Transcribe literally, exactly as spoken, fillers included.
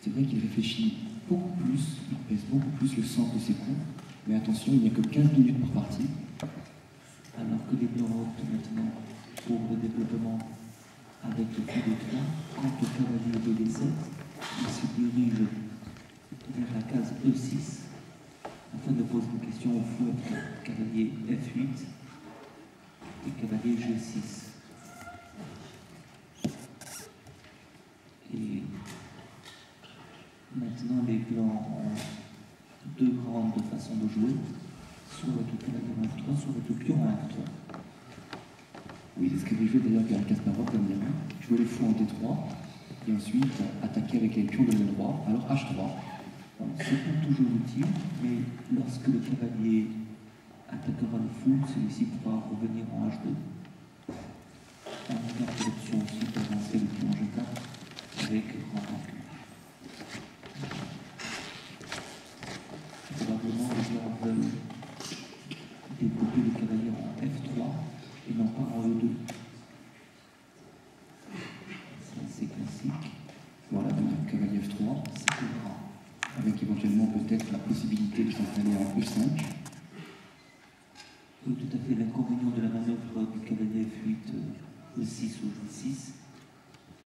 C'est vrai qu'il réfléchit beaucoup plus, il pèse beaucoup plus le sens de ses coups, mais attention, il n'y a que quinze minutes par partie. Alors que les blancs optent maintenant pour le développement avec le fou de trois, quant au cavalier de D sept, il se dirige vers la case E six afin de poser une question au fou entre cavalier F huit et cavalier G six. Et maintenant les blancs ont deux grandes façons de jouer, soit avec le cavalier en F trois, soit avec le pion en F trois. Oui, c'est ce qu'avait joué d'ailleurs Garry Kasparov comme diamant. Jouer les fous en D trois, et ensuite attaquer avec les pions de l'aile droit, alors H trois. C'est pas toujours utile, mais lorsque le cavalier attaquera le fou, celui-ci pourra revenir en H deux. On regarde l'option aussi d'avancer le pion G quatre avec grand encul. Probablement, les blancs veulent développer le cavalier en F trois et non pas en E deux. C'est assez classique. Voilà, donc cavalier F trois, C'est plus grand. avec éventuellement peut-être la possibilité de s'installer en E cinq. Oui, tout à fait. L'inconvénient de la manœuvre du cavalier F huit, E six ou G six,